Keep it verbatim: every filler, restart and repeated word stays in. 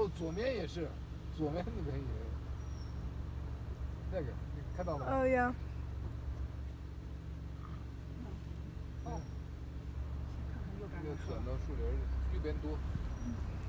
后左面也是，左面那边也那个，你看到吗？ 哦呀。 哦。那个转到树林，右边多。嗯